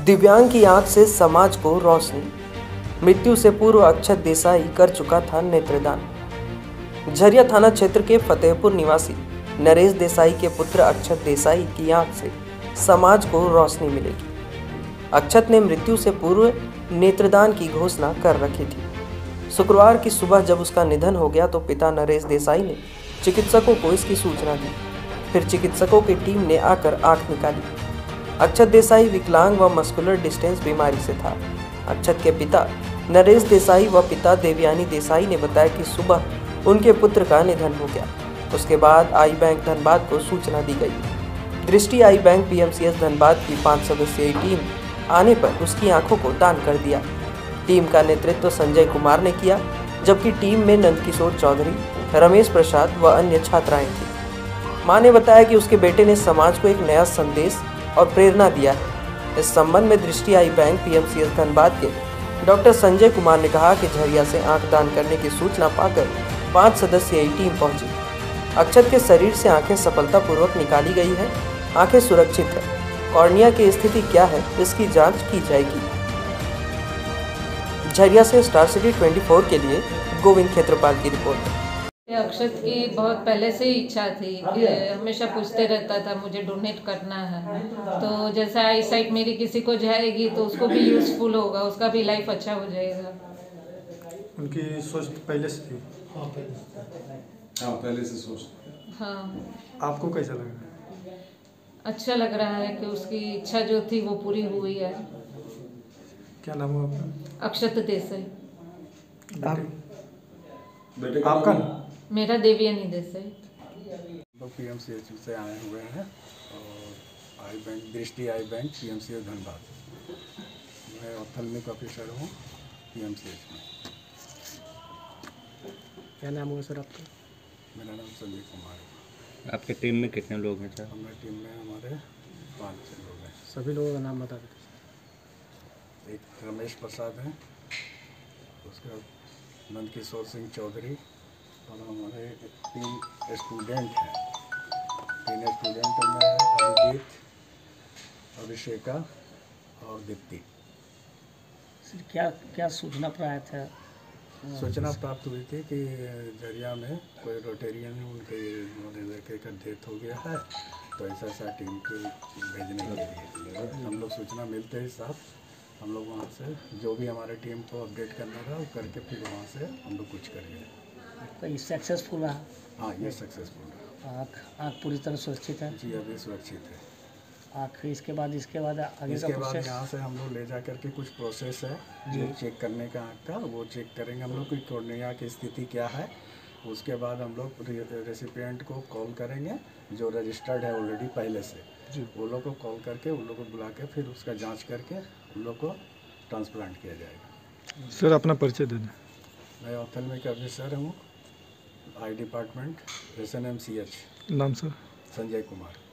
दिव्यांग की आंख से समाज को रोशनी। मृत्यु से पूर्व अक्षत देसाई कर चुका था नेत्रदान। झरिया थाना क्षेत्र के फतेहपुर निवासी नरेश देसाई के पुत्र अक्षत देसाई की आंख से समाज को रोशनी मिलेगी। अक्षत ने मृत्यु से पूर्व नेत्रदान की घोषणा कर रखी थी। शुक्रवार की सुबह जब उसका निधन हो गया तो पिता नरेश देसाई ने चिकित्सकों को इसकी सूचना दी। फिर चिकित्सकों की टीम ने आकर आंख निकाली। अक्षत देसाई विकलांग व मस्कुलर डिस्टेंस बीमारी से था। अक्षत के पिता नरेश देसाई व पिता देवयानी देसाई ने बताया कि सुबह उनके पुत्र का निधन हो गया। उसके बाद आई बैंक धनबाद को सूचना दी गई। दृष्टि आई बैंक पीएमसीएच धनबाद की 5 सदस्यीय टीम आने पर उसकी आंखों को दान कर दिया। टीम का नेतृत्व संजय कुमार ने किया, जबकि टीम में नंदकिशोर चौधरी, रमेश प्रसाद व अन्य छात्राएं थी। मां ने बताया कि उसके बेटे ने समाज को एक नया संदेश और प्रेरणा दिया है। इस संबंध में दृष्टि आई बैंक पीएमसीएच धनबाद के डॉक्टर संजय कुमार ने कहा कि झरिया से आंख दान करने की सूचना पाकर 5 सदस्यीय टीम पहुंची। अक्षत के शरीर से आंखें सफलतापूर्वक निकाली गई है। आंखें सुरक्षित है। कॉर्निया की स्थिति क्या है, इसकी जांच की जाएगी। झरिया से स्टार सिटी 24 के लिए गोविंद क्षेत्रपाल की रिपोर्ट। अक्षत की बहुत पहले से ही इच्छा थी कि हमेशा पूछते रहता था मुझे डोनेट करना है, तो जैसा आई साइट मेरी किसी को जाएगी तो उसको भी यूजफुल होगा, उसका भी लाइफ अच्छा हो जाएगा। उनकी सोच पहले से थी। पहले से सोच। हाँ, आपको कैसा लगा? अच्छा लग रहा है कि उसकी इच्छा जो थी वो पूरी हुई है। क्या नाम है आपका? अक्षत देसाई। आपका? मेरा देवयानी देसाई। लोग पीएमसीएच से आए हुए हैं और आई बैंक दृष्टि आई बैंक पीएमसीएच धनबाद। मैं ऑप्थेल्मिक ऑफिसर हूँ पीएमसीएच में। क्या नाम हुआ सर आपका? मेरा नाम संजय कुमार है। आपके टीम में कितने लोग हैं सर? हमारे टीम में हमारे 5-6 लोग हैं। सभी लोगों का नाम बता देते। एक रमेश प्रसाद हैं, उसका नंदकिशोर सिंह चौधरी, और हमारे 3 स्टूडेंट हैं। 3 स्टूडेंट में है अभिजीत, अभिषेका और दीप्ति। सर क्या सूचना प्राप्त है? सूचना प्राप्त हुई थी कि झरिया में कोई रोटेरियन उनके लड़के का डेथ हो गया है, तो ऐसा टीम को भेजने के लिए हम लोग सूचना मिलते ही साथ हम लोग वहाँ से जो भी हमारे टीम को अपडेट करना था वो करके फिर वहाँ से हम लोग कुछ करेंगे। तो ये सक्सेसफुल रहा? हाँ, ये सक्सेसफुल रहा। आँख पूरी तरह सुरक्षित है? जी, अभी सुरक्षित है। आँख इसके बाद आगे इसके का बाद प्रोसेस? यहाँ से हम लोग ले जा करके कुछ प्रोसेस है जो चेक करने का आँख का, वो चेक करेंगे हम लोग की कॉर्निया की स्थिति क्या है। उसके बाद हम लोग रेसिपिएंट को कॉल करेंगे जो रजिस्टर्ड है ऑलरेडी पहले से, वो लोग को कॉल करके उन लोग को बुला के फिर उसका जांच करके उन लोग को ट्रांसप्लांट किया जाएगा। सर अपना परिचय दे दें। मैं ऑप्थेल्मिक ऑफिसर हूँ आई डिपार्टमेंट SNMCH। नाम सर? संजय कुमार।